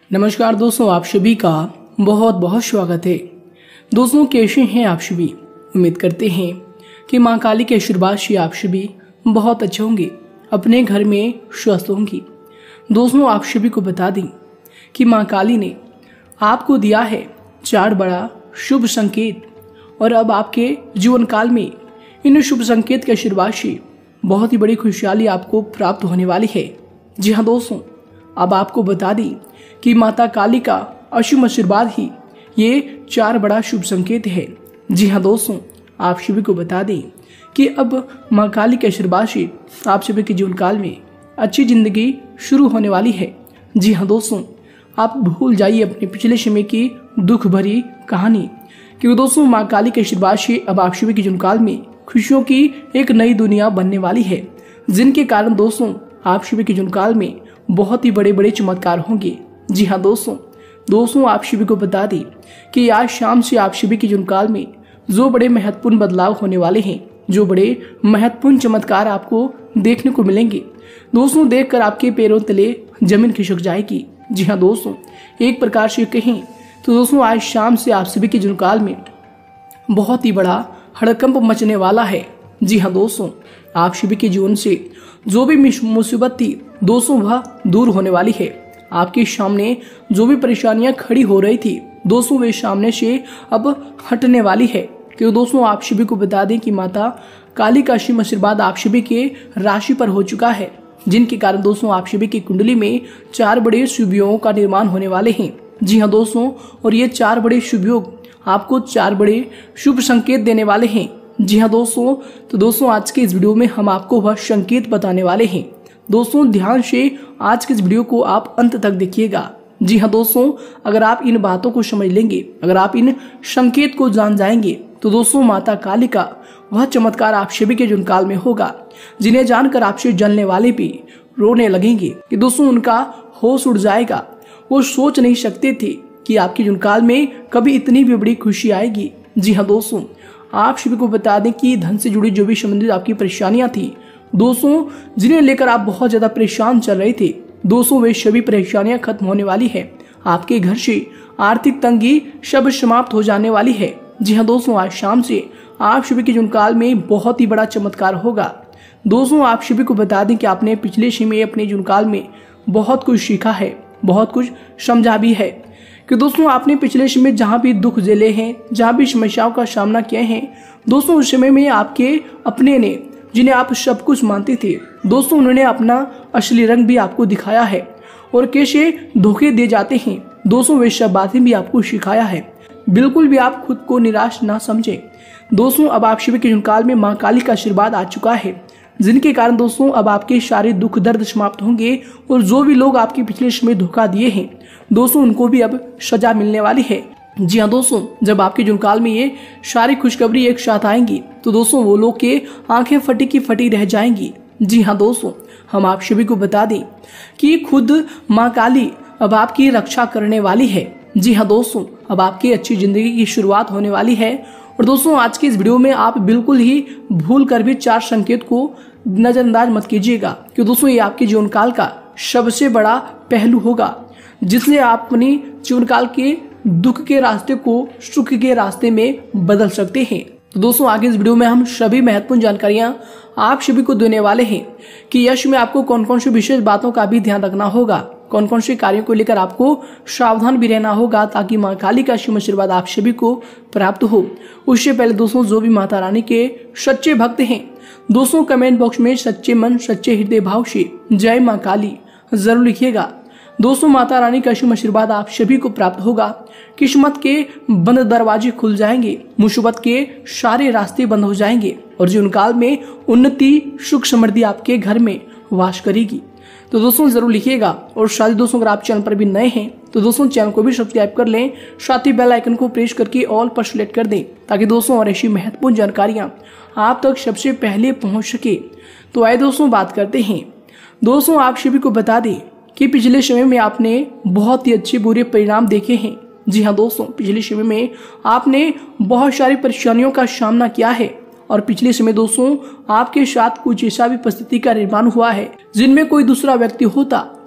नमस्कार दोस्तों, आप सभी का बहुत बहुत स्वागत है। दोस्तों, कैसे हैं आप सभी? उम्मीद करते हैं कि मां काली के आशीर्वाद से आप सभी बहुत अच्छे होंगे, अपने घर में स्वस्थ होंगी। दोस्तों, आप सभी को बता दें कि मां काली ने आपको दिया है 4 बड़ा शुभ संकेत और अब आपके जीवन काल में इन शुभ संकेत के आशीर्वाद से बहुत ही बड़ी खुशहाली आपको प्राप्त होने वाली है। जी हाँ दोस्तों, अब आपको बता दें कि माता काली का असीम आशीर्वाद ही ये 4 बड़ा शुभ संकेत है। जी हाँ दोस्तों, आप सभी को बता दें कि अब माँ काली के आशीर्वाद से आप सभी के जीवन काल में अच्छी जिंदगी शुरू होने वाली है। जी हाँ दोस्तों, आप भूल जाइए अपने पिछले समय की दुख भरी कहानी, क्योंकि दोस्तों माँ काली के आशीर्वाद से अब आप सभी के जीवन काल में खुशियों की एक नई दुनिया बनने वाली है, जिनके कारण दोस्तों आप सभी के जीवन काल में बहुत ही बड़े बड़े चमत्कार होंगे। जी हाँ दोस्तों, आप सभी को बता दें कि आज शाम से आप सभी के जीवन काल में जो बड़े महत्वपूर्ण बदलाव होने वाले हैं, जो बड़े महत्वपूर्ण चमत्कार आपको देखने को मिलेंगे, दोस्तों देखकर आपके पैरों तले जमीन खिसक जाएगी। जी हाँ दोस्तों, एक प्रकार से कहें तो दोस्तों आज शाम से आप सभी के जीवन काल में बहुत ही बड़ा हड़कंप मचने वाला है। जी हाँ दोस्तों, आप सभी के जीवन से जो भी मुसीबत थी दोस्तों वह दूर होने वाली है। आपके सामने जो भी परेशानियां खड़ी हो रही थी दोस्तों वे सामने से अब हटने वाली है, क्योंकि दोस्तों आप सभी को बता दें कि माता काली का असीम आशीर्वाद आप सभी के राशि पर हो चुका है, जिनके कारण दोस्तों आप सभी की कुंडली में 4 बड़े शुभ योगों का निर्माण होने वाले हैं। जी हाँ दोस्तों, और ये 4 बड़े शुभ योग आपको 4 बड़े शुभ संकेत देने वाले हैं। जी हाँ दोस्तों, तो दोस्तों आज के इस वीडियो में हम आपको वह संकेत बताने वाले हैं। दोस्तों ध्यान से आज के इस वीडियो को आप अंत तक देखिएगा। जी हाँ दोस्तों, अगर आप इन बातों को समझ लेंगे, अगर आप इन संकेत को जान जाएंगे तो दोस्तों माता काली का वह चमत्कार आप सभी के जीवन काल में होगा, जिन्हें जानकर आपसे जलने वाले भी रोने लगेंगे कि दोस्तों उनका होश उड़ जाएगा। वो सोच नहीं सकते थे कि आपके जीवन काल में कभी इतनी भी बड़ी खुशी आएगी। जी हाँ दोस्तों, आप सभी को बता दें कि धन से जुड़ी जो भी संबंधित आपकी परेशानियां थी दोस्तों, जिन्हें लेकर आप बहुत ज्यादा परेशान चल रहे थे दोस्तों, वे सभी परेशानियां खत्म होने वाली है। आपके घर से आर्थिक तंगी सब समाप्त हो जाने वाली है। जी हाँ दोस्तों, आज शाम से आप सभी के जीवन काल में बहुत ही बड़ा चमत्कार होगा। दोस्तों आप सभी को बता दें कि आपने पिछले समय अपने जीवन काल में बहुत कुछ सीखा है, बहुत कुछ समझा भी है कि दोस्तों आपने पिछले समय जहाँ भी दुख झेले हैं, जहाँ भी समस्याओं का सामना किए हैं दोस्तों, उस समय में आपके अपने ने, जिन्हें आप सब कुछ मानते थे दोस्तों, उन्होंने अपना असली रंग भी आपको दिखाया है और कैसे धोखे दे जाते हैं दोस्तों वे सब बातें भी आपको सिखाया है। बिल्कुल भी आप खुद को निराश ना समझें। दोस्तों अब आप सभी के जीवन काल में माँ काली का आशीर्वाद आ चुका है, जिनके कारण दोस्तों अब आपके सारे दुख दर्द समाप्त होंगे और जो भी लोग आपके पिछले समय धोखा दिए हैं दोस्तों उनको भी अब सजा मिलने वाली है। जी हाँ दोस्तों, जब आपके जीवन काल में ये सारी खुशखबरी एक साथ आएंगी तो दोस्तों वो लोग के आंखें फटी की फटी रह जाएंगी। जी हाँ दोस्तों, हम आप सभी को बता दें कि खुद माँ काली अब आपकी रक्षा करने वाली है। जी हाँ दोस्तों, अब आपकी अच्छी जिंदगी की शुरुआत होने वाली है। और दोस्तों आज की इस वीडियो में आप बिल्कुल ही भूल कर भी 4 संकेत को नजरअंदाज मत कीजिएगा, क्योंकि दोस्तों ये आपके जीवन काल का सबसे बड़ा पहलू होगा, जिससे आप अपनी जीवन काल के दुख के रास्ते को सुख के रास्ते में बदल सकते हैं। तो दोस्तों आगे इस वीडियो में हम सभी महत्वपूर्ण जानकारियां आप सभी को देने वाले हैं कि यश में आपको कौन कौन सी विशेष बातों का भी ध्यान रखना होगा, कौन कौन से कार्यों को लेकर आपको सावधान भी रहना होगा, ताकि माँ काली का असीम आशीर्वाद आप सभी को प्राप्त हो। उससे पहले दोस्तों जो भी माता रानी के सच्चे भक्त हैं दोस्तों कमेंट बॉक्स में सच्चे मन सच्चे हृदय भाव से जय माँ काली जरूर लिखिएगा। दोस्तों माता रानी का असीम आशीर्वाद आप सभी को प्राप्त होगा। किस्मत के बंद दरवाजे खुल जाएंगे, मुसीबत के सारे रास्ते बंद हो जाएंगे और जीवन काल में उन्नति सुख समृद्धि आपके घर में वास करेगी। तो दोस्तों जरूर लिखिएगा। और साथ ही दोस्तों अगर आप चैनल पर भी नए हैं तो दोस्तों चैनल को भी सब्सक्राइब कर लें, साथ ही बेल आइकन को प्रेस करके ऑल पर सिलेक्ट कर दें, ताकि दोस्तों और ऐसी महत्वपूर्ण जानकारियां आप तक सबसे पहले पहुंच सके। तो आइए दोस्तों बात करते हैं। दोस्तों आप सभी को बता दें कि पिछले समय में आपने बहुत ही अच्छे बुरे परिणाम देखे हैं। जी हाँ दोस्तों, पिछले समय में आपने बहुत सारी परेशानियों का सामना किया है और पिछले समय दोस्तों आपके साथ कुछ ऐसा भी परिस्थिति का निर्माण हुआ है जिनमें कोई दूसरा व्यक्ति होता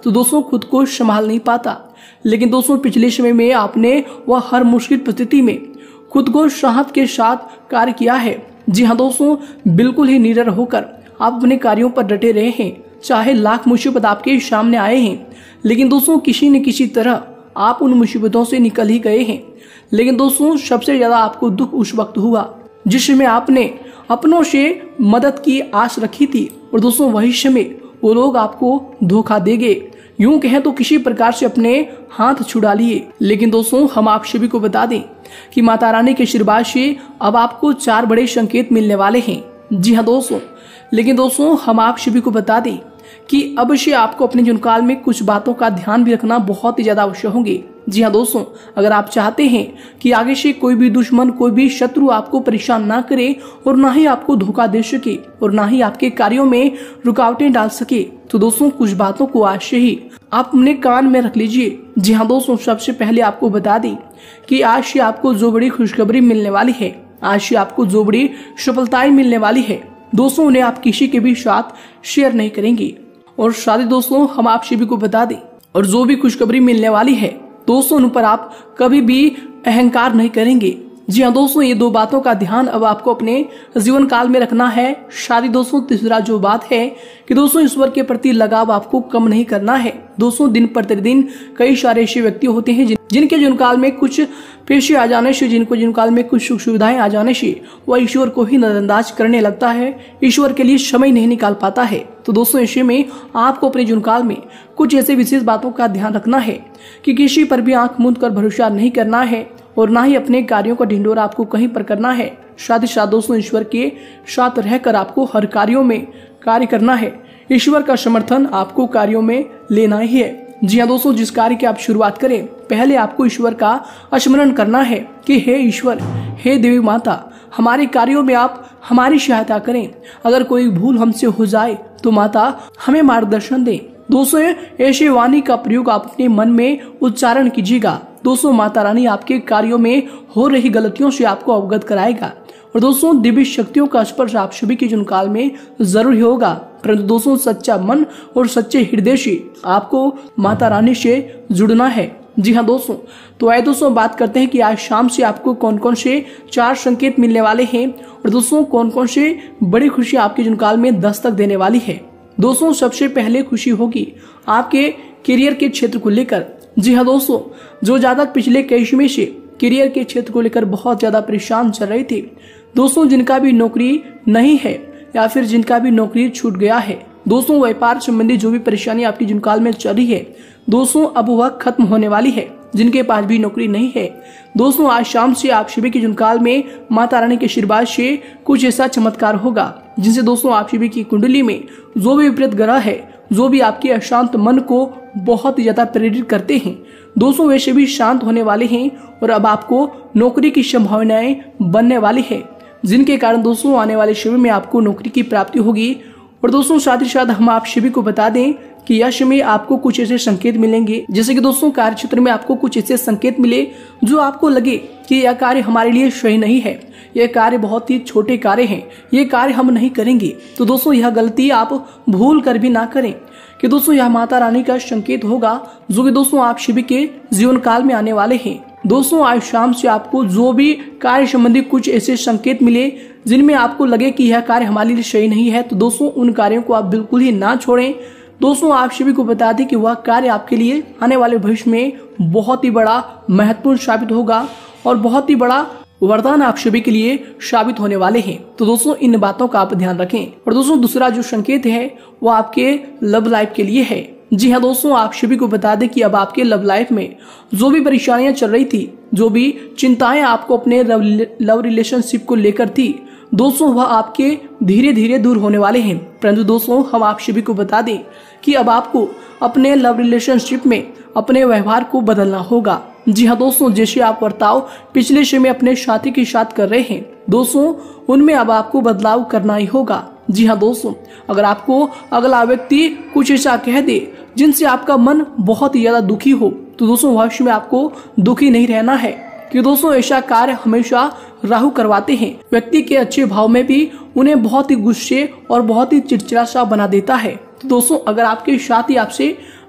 तो दोस्तों खुद को संभाल नहीं पाता। लेकिन दोस्तों पिछले समय में आपने वह हर मुश्किल परिस्थिति में खुद को साहस के साथ कार्य किया है। जी हाँ दोस्तों, बिल्कुल ही निडर होकर आप अपने कार्यों पर डटे रहे हैं। चाहे लाख मुसीबत आपके सामने आए हैं, लेकिन दोस्तों किसी न किसी तरह आप उन मुसीबतों से निकल ही गए हैं। लेकिन दोस्तों सबसे ज्यादा आपको दुख उस वक्त हुआ जिसमें आपने अपनों से मदद की आस रखी थी, और दोस्तों वही समय वो लोग आपको धोखा देंगे, यूं कहें तो किसी प्रकार से अपने हाथ छुड़ा लिए। लेकिन दोस्तों हम आप सभी को बता दें कि माता रानी के आशीर्वाद से अब आपको 4 बड़े संकेत मिलने वाले हैं। जी हाँ दोस्तों, लेकिन दोस्तों हम आप सभी को बता दें कि अवश्य आपको अपने जीवन काल में कुछ बातों का ध्यान भी रखना बहुत ही ज्यादा आवश्यक होंगे। जी हाँ दोस्तों, अगर आप चाहते हैं कि आगे से कोई भी दुश्मन, कोई भी शत्रु आपको परेशान ना करे और ना ही आपको धोखा दे सके और ना ही आपके कार्यों में रुकावटें डाल सके, तो दोस्तों कुछ बातों को आज से ही आप अपने कान में रख लीजिए। जी हाँ दोस्तों, सबसे पहले आपको बता दें कि आज से आपको जो बड़ी खुशखबरी मिलने वाली है, आज से आपको जो बड़ी सफलताएं मिलने वाली है, दोस्तों उन्हें आप किसी के भी साथ शेयर नहीं करेंगे। और साथ ही दोस्तों हम आप सभी को बता दें, और जो भी खुशखबरी मिलने वाली है दोस्तों उन पर आप कभी भी अहंकार नहीं करेंगे। जी हाँ दोस्तों, ये 2 बातों का ध्यान अब आपको अपने जीवन काल में रखना है। साथ ही दोस्तों तीसरा जो बात है कि दोस्तों ईश्वर के प्रति लगाव आपको कम नहीं करना है। दोस्तों दिन प्रतिदिन कई सारे ऐसे व्यक्ति होते हैं जिनके जीवन काल में कुछ पेशे आ जाने से, जिनको जीवन काल में कुछ सुख सुविधाएं आ जाने से वह ईश्वर को ही नजरअंदाज करने लगता है, ईश्वर के लिए समय नहीं निकाल पाता है। तो दोस्तों ऐसे में आपको अपने जीवन काल में कुछ ऐसे विशेष बातों का ध्यान रखना है कि किसी पर भी आंख मूंद कर भरोसा नहीं करना है और ना ही अपने कार्यों का ढिंढोरा आपको कहीं पर करना है। साथ ही साथ दोस्तों ईश्वर के साथ रहकर आपको हर कार्यों में कार्य करना है। ईश्वर का समर्थन आपको कार्यों में लेना ही है। जी हाँ दोस्तों, जिस कार्य की आप शुरुआत करें पहले आपको ईश्वर का स्मरण करना है कि हे ईश्वर, हे देवी माता, हमारे कार्यों में आप हमारी सहायता करें। अगर कोई भूल हमसे हो जाए तो माता हमें मार्गदर्शन दें। दोस्तों ऐसे वाणी का प्रयोग आप अपने मन में उच्चारण कीजिएगा। दोस्तों माता रानी आपके कार्यों में हो रही गलतियों से आपको अवगत कराएगा। और दोस्तों दिव्य शक्तियों का स्पर्श आप सभी के जीवन काल में जरूर होगा, परंतु दोस्तों सच्चा मन और सच्चे हृदय से आपको माता रानी से जुड़ना है। जी हाँ दोस्तों, तो आइए दोस्तों बात करते हैं कि आज शाम से आपको कौन कौन से 4 संकेत मिलने वाले हैं और दोस्तों कौन कौन से बड़ी खुशी आपके जीवन काल में दस्तक देने वाली है। दोस्तों सबसे पहले खुशी होगी आपके करियर के क्षेत्र को लेकर। जी हाँ दोस्तों, जो जातक पिछले कई समय से करियर के क्षेत्र को लेकर बहुत ज्यादा परेशान चल रहे थे, दोस्तों जिनका भी नौकरी नहीं है या फिर जिनका भी नौकरी छूट गया है, दोस्तों व्यापार संबंधी जो भी परेशानी आपकी जीवन काल में चल रही है दोस्तों अब वह खत्म होने वाली है। जिनके पास भी नौकरी नहीं है दोस्तों आज शाम से आप सभी के जीवन काल में माता रानी के आशीर्वाद से कुछ ऐसा चमत्कार होगा जिनसे दोस्तों आप सभी की कुंडली में जो भी विपरीत ग्रह है, जो भी आपके अशांत मन को बहुत ही ज्यादा प्रेरित करते हैं, दोस्तों वैसे भी शांत होने वाले हैं और अब आपको नौकरी की संभावनाएं बनने वाली है, जिनके कारण दोस्तों आने वाले समय में आपको नौकरी की प्राप्ति होगी। और दोस्तों साथ ही साथ हम आप सभी को बता दें कि यह समय आपको कुछ ऐसे संकेत मिलेंगे, जैसे कि दोस्तों कार्य क्षेत्र में आपको कुछ ऐसे संकेत मिले जो आपको लगे कि यह कार्य हमारे लिए सही नहीं है, यह कार्य बहुत ही छोटे कार्य हैं, ये कार्य हम नहीं करेंगे। तो दोस्तों यह गलती आप भूल कर भी ना करें कि दोस्तों यह माता रानी का संकेत होगा जो कि दोस्तों आप सभी के जीवन काल में आने वाले हैं। दोस्तों आज शाम से आपको जो भी कार्य संबंधी कुछ ऐसे संकेत मिले जिनमें आपको लगे कि यह कार्य हमारे लिए सही नहीं है, तो दोस्तों उन कार्यों को आप बिल्कुल ही ना छोड़ें। दोस्तों आप सभी को बता दें कि वह कार्य आपके लिए आने वाले भविष्य में बहुत ही बड़ा महत्वपूर्ण साबित होगा और बहुत ही बड़ा वरदान आप सभी के लिए साबित होने वाले हैं। तो दोस्तों इन बातों का आप ध्यान रखें। और दोस्तों दूसरा जो संकेत है वो आपके लव लाइफ के लिए है। जी हाँ दोस्तों, आप सभी को बता दें कि अब आपके लव लाइफ में जो भी परेशानियां चल रही थी, जो भी चिंताएं आपको अपने लव रिलेशनशिप को लेकर थी, दोस्तों वह आपके धीरे धीरे दूर होने वाले हैं। परंतु दोस्तों हम आप सभी को बता दें कि अब आपको अपने लव रिलेशनशिप में अपने व्यवहार को बदलना होगा। जी हाँ दोस्तों, जैसे आप बर्ताव पिछले समय अपने साथी के साथ कर रहे हैं, दोस्तों उनमें अब आपको बदलाव करना ही होगा। जी हाँ दोस्तों, अगर आपको अगला व्यक्ति कुछ ऐसा कह दे जिनसे आपका मन बहुत ही ज्यादा दुखी हो, तो दोस्तों भविष्य में आपको दुखी नहीं रहना है, कि दोस्तों ऐसा कार्य हमेशा राहु करवाते हैं। व्यक्ति के अच्छे भाव में भी उन्हें बहुत ही गुस्से और बहुत ही चिड़चिड़ा सा बना देता है। तो दोस्तों अगर आपके साथी आपसे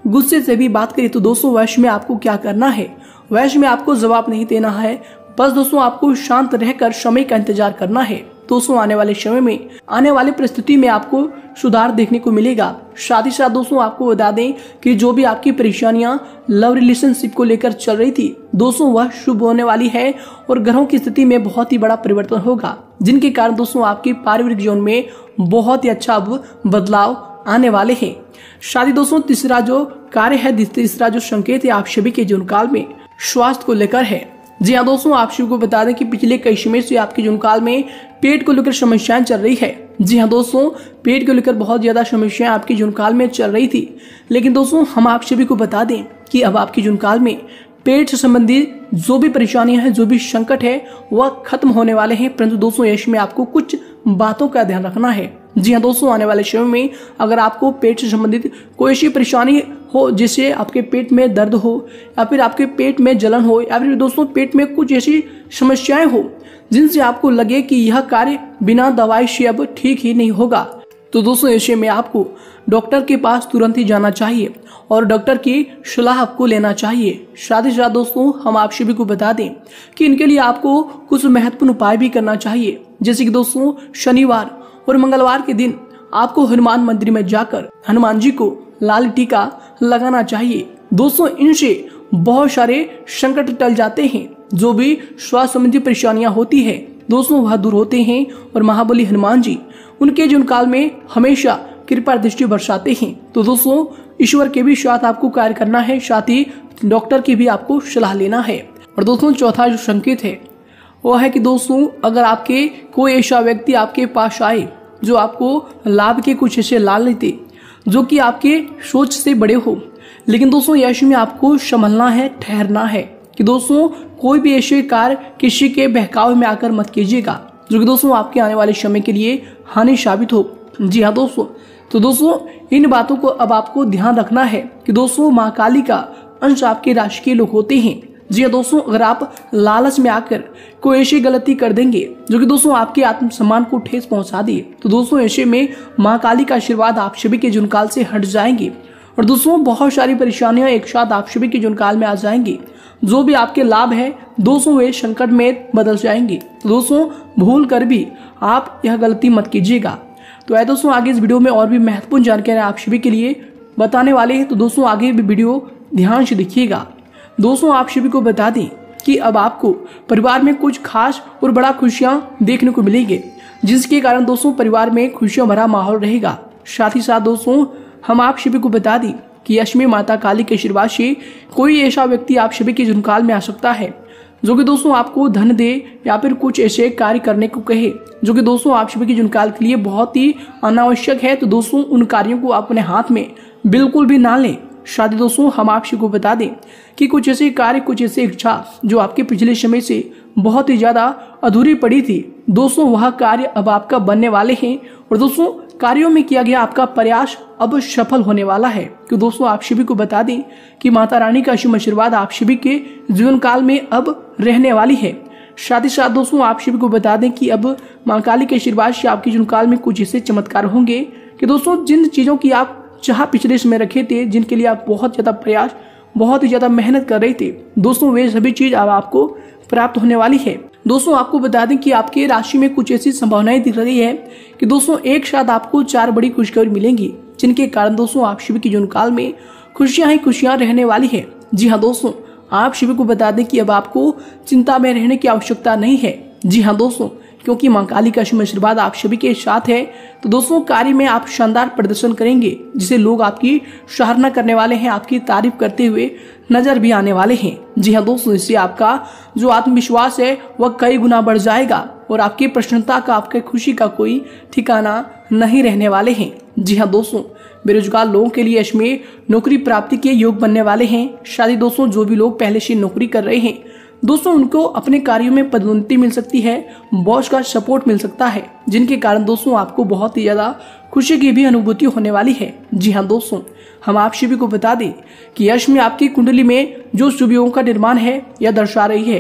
गुस्से से भी बात करें तो दोस्तों वैसे में आपको क्या करना है, वैसे में आपको जवाब नहीं देना है। बस दोस्तों आपको शांत रहकर समय का इंतजार करना है। दोस्तों आने वाले समय में, आने वाली परिस्थिति में आपको सुधार देखने को मिलेगा। साथ ही साथ दोस्तों आपको बता दें कि जो भी आपकी परेशानियां लव रिलेशनशिप को लेकर चल रही थी दोस्तों वह शुभ होने वाली है और ग्रहों की स्थिति में बहुत ही बड़ा परिवर्तन होगा, जिनके कारण दोस्तों आपके पारिवारिक जीवन में बहुत ही अच्छा अब बदलाव आने वाले हैं। शादी दोस्तों तीसरा जो कार्य है, तीसरा जो संकेत है आप सभी के जीवन काल में स्वास्थ्य को लेकर है। जी हाँ दोस्तों, आप सभी को बता दें कि पिछले कई समय से आपके जीवन काल में पेट को लेकर समस्याएं चल रही है। जी हाँ दोस्तों, पेट को लेकर बहुत ज्यादा समस्याएं आपके जीवन काल में चल रही थी, लेकिन दोस्तों हम आप सभी को बता दें कि अब आपके जीवन काल में पेट से संबंधित जो भी परेशानियां हैं, जो भी संकट है वह खत्म होने वाले हैं। परंतु दोस्तों इसमें आपको कुछ बातों का ध्यान रखना है। जी हाँ दोस्तों, आने वाले समय में अगर आपको पेट से संबंधित कोई ऐसी परेशानी हो, जैसे आपके पेट में दर्द हो या फिर आपके पेट में जलन हो या फिर दोस्तों पेट में कुछ ऐसी समस्याएं हो जिनसे आपको लगे कि यह कार्य बिना दवाई से अब ठीक ही नहीं होगा, तो दोस्तों ऐसे में आपको डॉक्टर के पास तुरंत ही जाना चाहिए और डॉक्टर की सलाह आपको लेना चाहिए। साथ ही साथ दोस्तों हम आप सभी को बता दें कि इनके लिए आपको कुछ महत्वपूर्ण उपाय भी करना चाहिए, जैसे कि दोस्तों शनिवार और मंगलवार के दिन आपको हनुमान मंदिर में जाकर हनुमान जी को लाल टीका लगाना चाहिए। दोस्तों इनसे बहुत सारे संकट टल जाते हैं, जो भी स्वास्थ्य संबंधी परेशानियां होती है दोस्तों वह दूर होते हैं और महाबली हनुमान जी उनके जीवन काल में हमेशा कृपा दृष्टि बरसाते हैं। तो दोस्तों ईश्वर के भी साथ आपको कार्य करना है, साथ ही डॉक्टर की भी आपको सलाह लेना है। और दोस्तों चौथा जो संकेत है वो है कि दोस्तों अगर आपके कोई ऐसा व्यक्ति आपके पास आए जो आपको लाभ के कुछ ऐसे लाल लेते जो कि आपके सोच से बड़े हो, लेकिन दोस्तों ऐसे में आपको संभलना है, ठहरना है कि दोस्तों कोई भी ऐसे कार्य किसी के बहकावे में आकर मत कीजिएगा जो कि दोस्तों आपके आने वाले समय के लिए हानि साबित हो। जी हाँ दोस्तों, तो दोस्तों इन बातों को अब आपको ध्यान रखना है कि दोस्तों माँ काली का अंश आपके राशि के लोग होते हैं। जी हाँ दोस्तों, अगर आप लालच में आकर कोई ऐसी गलती कर देंगे जो कि दोस्तों आपके आत्मसम्मान को ठेस पहुंचा दिए, तो दोस्तों ऐसे में माँ काली का आशीर्वाद आप सभी के जीवन काल से हट जाएंगे और दोस्तों बहुत सारी परेशानियां एक साथ आप सभी के जीवन काल में आ जाएंगी। जो भी आपके लाभ है दोस्तों वे संकट में बदल जाएंगे। तो दोस्तों भूल कर भी आप यह गलती मत कीजिएगा। तो है दोस्तों आगे इस वीडियो में और भी महत्वपूर्ण जानकारी आप सभी के लिए बताने वाले हैं, तो दोस्तों आगे भी वीडियो ध्यान से देखिएगा। दोस्तों आप सभी को बता दें कि अब आपको परिवार में कुछ खास और बड़ा खुशियां देखने को मिलेंगे, जिसके कारण दोस्तों परिवार में खुशियों भरा माहौल रहेगा। साथ ही साथ दोस्तों हम आप सभी को बता दें कि अश्मी माता काली के आशीर्वाद से कोई ऐसा व्यक्ति आप सभी के जीवनकाल में आ सकता है जो कि दोस्तों आपको धन दे या फिर कुछ ऐसे कार्य करने को कहे जो कि दोस्तों आप सभी के जीवनकाल के लिए बहुत ही अनावश्यक है। तो दोस्तों उन कार्यों को अपने हाथ में बिल्कुल भी ना लें। शादी दोस्तों हम आप सभी को बता दें कि कुछ ऐसे कार्य, कुछ ऐसे इच्छा जो आपके पिछले समय से बहुत ही ज्यादा अधूरी पड़ी थी दोस्तों वह कार्य अब आपका बनने वाले हैं और दोस्तों कार्यों में किया गया आपका प्रयास अब सफल होने वाला है। कि दोस्तों आप सभी को बता दें कि माता रानी का शुभ आशीर्वाद आप सभी के जीवन काल में अब रहने वाली है। साथ ही साथ दोस्तों आप सभी को बता दें कि अब मां काली के आशीर्वाद से आपके जीवन काल में कुछ ऐसे चमत्कार होंगे कि दोस्तों जिन चीजों की आप चाह पिछले समय रखे थे, जिनके लिए आप बहुत ज्यादा प्रयास, बहुत ही ज्यादा मेहनत कर रहे थे दोस्तों वे सभी चीज अब आपको प्राप्त होने वाली है। दोस्तों आपको बता दें कि आपके राशि में कुछ ऐसी संभावनाएं दिख रही है कि दोस्तों एक साथ आपको 4 बड़ी खुशखबरी मिलेंगी, जिनके कारण दोस्तों आप सभी के जीवन काल में खुशियां ही खुशियां रहने वाली है। जी हाँ दोस्तों, आप सभी को बता दें कि अब आपको चिंता में रहने की आवश्यकता नहीं है। जी हाँ दोस्तों, क्योंकि मां काली का शुभ आशीर्वाद आप सभी के साथ है, तो दोस्तों कार्य में आप शानदार प्रदर्शन करेंगे, जिसे लोग आपकी सराहना करने वाले हैं, आपकी तारीफ करते हुए नजर भी आने वाले हैं। जी हाँ दोस्तों, इससे आपका जो आत्मविश्वास है वह कई गुना बढ़ जाएगा और आपकी प्रसन्नता का, आपके खुशी का कोई ठिकाना नहीं रहने वाले हैं। जी हाँ दोस्तों, बेरोजगार लोगों के लिए इसमें नौकरी प्राप्ति के योग बनने वाले हैं। शादी दोस्तों जो भी लोग पहले से नौकरी कर रहे हैं दोस्तों उनको अपने कार्यों में पदोन्नति मिल सकती है, बॉस का सपोर्ट मिल सकता है, जिनके कारण दोस्तों आपको बहुत ही ज्यादा खुशी की भी अनुभूति होने वाली है। जी हाँ दोस्तों, हम आप सभी को बता दें कि यश में आपकी कुंडली में जो शुभ योगों का निर्माण है यह दर्शा रही है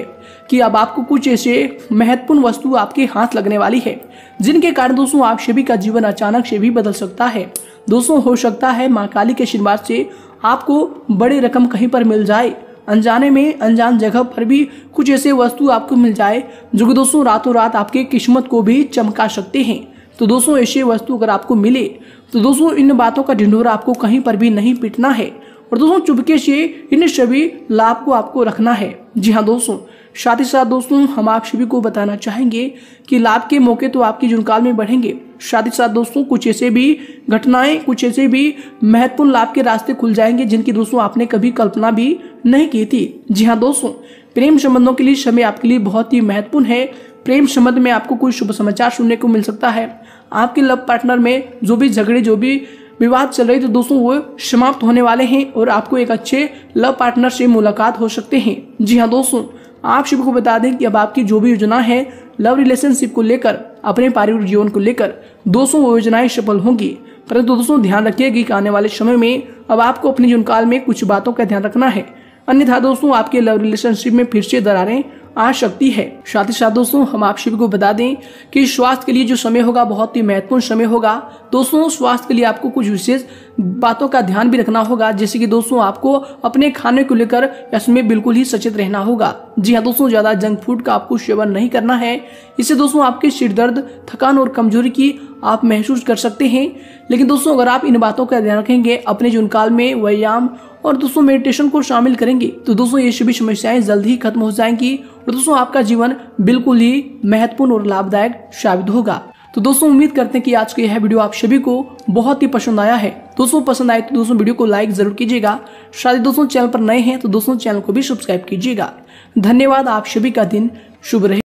कि अब आपको कुछ ऐसे महत्वपूर्ण वस्तु आपके हाथ लगने वाली है जिनके कारण दोस्तों आप सभी का जीवन अचानक से भी बदल सकता है। दोस्तों हो सकता है मां काली के आशीर्वाद से आपको बड़ी रकम कहीं पर मिल जाए, अनजाने में अनजान जगह पर भी कुछ ऐसे वस्तु आपको मिल जाए जो कि दोस्तों रातों रात आपकी किस्मत को भी चमका सकते हैं। तो दोस्तों ऐसी वस्तु अगर आपको मिले तो दोस्तों इन बातों का ढिंढोरा आपको कहीं पर भी नहीं पीटना है और दोस्तों चुपके से इन सभी लाभ को आपको रखना है। जी हाँ दोस्तों, साथ ही साथ दोस्तों हम आप सभी को बताना चाहेंगे कि लाभ के मौके तो आपकी जीवनकाल में बढ़ेंगे। साथ ही साथ दोस्तों कुछ ऐसे भी घटनाएं, कुछ ऐसे भी महत्वपूर्ण लाभ के रास्ते खुल जाएंगे जिनकी दोस्तों आपने कभी कल्पना भी नहीं की थी। जी हाँ दोस्तों, प्रेम संबंधों के लिए समय आपके लिए बहुत ही महत्वपूर्ण है। प्रेम संबंध में आपको कोई शुभ समाचार सुनने को मिल सकता है। आपके लव पार्टनर में जो भी झगड़े, जो भी विवाद चल रहे थे दोस्तों वो समाप्त होने वाले हैं और आपको एक अच्छे लव पार्टनर से मुलाकात हो सकते हैं। जी हाँ दोस्तों, आप सभी को बता दें कि अब आपकी जो भी योजना है लव रिलेशनशिप को लेकर, अपने पारिवारिक जीवन को लेकर दोस्तों वो योजनाएं सफल होंगी। परंतु दोस्तों ध्यान रखिएगा कि आने वाले समय में अब आपको अपने जीवन काल में कुछ बातों का ध्यान रखना है, अन्यथा दोस्तों आपके लव रिलेशनशिप में फिर से दरारें आ सकती है। साथ ही साथ दोस्तों हम आप सभी को बता दें कि स्वास्थ्य के लिए जो समय होगा बहुत ही महत्वपूर्ण समय होगा। दोस्तों स्वास्थ्य के लिए आपको कुछ विशेष बातों का ध्यान भी रखना होगा, जैसे कि दोस्तों आपको अपने खाने को लेकर इसमें बिल्कुल ही सचेत रहना होगा। जी हाँ दोस्तों, ज्यादा जंक फूड का आपको सेवन नहीं करना है, इससे दोस्तों आपके सिर दर्द, थकान और कमजोरी की आप महसूस कर सकते हैं। लेकिन दोस्तों अगर आप इन बातों का ध्यान रखेंगे, अपने जीवन काल में व्यायाम और दोस्तों मेडिटेशन को शामिल करेंगे तो दोस्तों ये सभी समस्याएं जल्द ही खत्म हो जाएंगी और दोस्तों आपका जीवन बिल्कुल ही महत्वपूर्ण और लाभदायक साबित होगा। तो दोस्तों उम्मीद करते हैं कि आज का यह वीडियो आप सभी को बहुत ही पसंद आया है। दोस्तों पसंद आए तो दोस्तों वीडियो को लाइक जरूर कीजिएगा। शायद दोस्तों चैनल पर नए हैं तो दोस्तों चैनल को भी सब्सक्राइब कीजिएगा। धन्यवाद, आप सभी का दिन शुभ रहे।